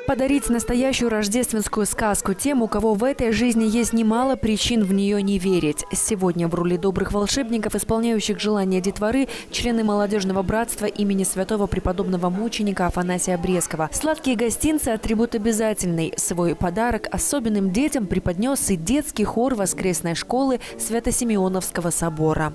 Подарить настоящую рождественскую сказку тем, у кого в этой жизни есть немало причин в нее не верить. Сегодня в роли добрых волшебников, исполняющих желания детворы, члены молодежного братства имени святого преподобного мученика Афанасия Брестского. Сладкие гостинцы – атрибут обязательный. Свой подарок особенным детям преподнес и детский хор воскресной школы Свято-Симеоновского собора.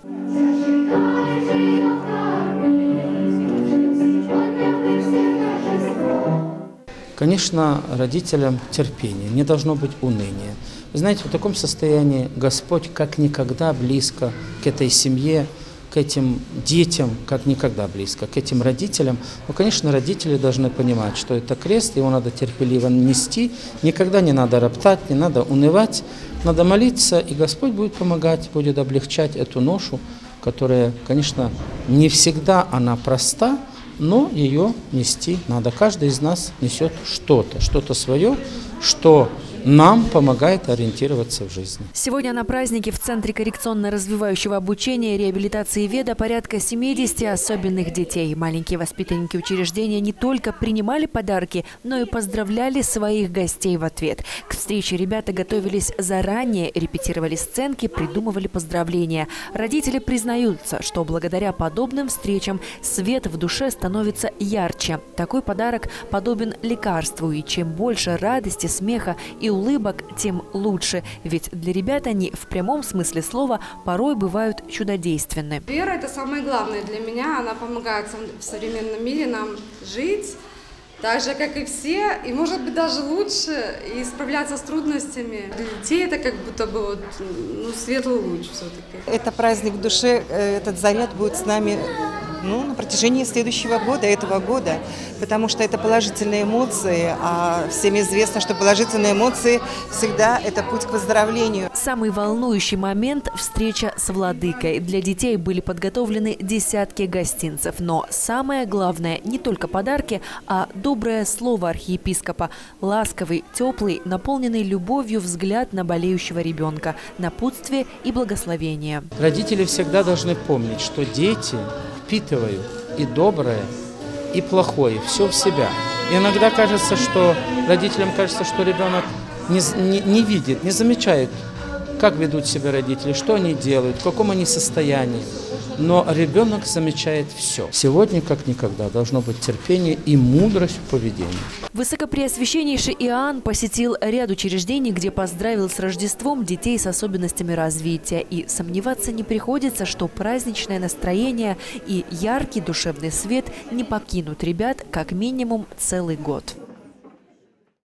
Конечно, родителям терпение, не должно быть уныния. Вы знаете, в таком состоянии Господь как никогда близко к этой семье, к этим детям, как никогда близко, к этим родителям. Но, конечно, родители должны понимать, что это крест, его надо терпеливо нести, никогда не надо роптать, не надо унывать, надо молиться, и Господь будет помогать, будет облегчать эту ношу, которая, конечно, не всегда она проста, но ее нести надо. Каждый из нас несет что-то свое, что нам помогает ориентироваться в жизни. Сегодня на празднике в Центре коррекционно-развивающего обучения и реабилитации ВЕДа порядка 70 особенных детей. Маленькие воспитанники учреждения не только принимали подарки, но и поздравляли своих гостей в ответ. К встрече ребята готовились заранее, репетировали сценки, придумывали поздравления. Родители признаются, что благодаря подобным встречам свет в душе становится ярче. Такой подарок подобен лекарству, и чем больше радости, смеха и улыбок, тем лучше. Ведь для ребят они в прямом смысле слова порой бывают чудодейственны. Вера – это самое главное для меня. Она помогает в современном мире нам жить так же, как и все, и, может быть, даже лучше, и справляться с трудностями. Для детей это как будто бы светлый луч все-таки. Это праздник в душе, этот заряд будет с нами на протяжении следующего года, этого года, потому что это положительные эмоции, а всем известно, что положительные эмоции всегда это путь к выздоровлению. Самый волнующий момент – встреча с владыкой. Для детей были подготовлены десятки гостинцев, но самое главное – не только подарки, а доброе слово архиепископа, ласковый, теплый, наполненный любовью взгляд на болеющего ребенка, напутствие и благословение. Родители всегда должны помнить, что дети впитывают и доброе, и плохое, все в себя. И иногда кажется, что родителям кажется, что ребенок не видит, не замечает, как ведут себя родители, что они делают, в каком они состоянии. Но ребенок замечает все. Сегодня, как никогда, должно быть терпение и мудрость в поведении. Высокопреосвященнейший Иоанн посетил ряд учреждений, где поздравил с Рождеством детей с особенностями развития. И сомневаться не приходится, что праздничное настроение и яркий душевный свет не покинут ребят как минимум целый год.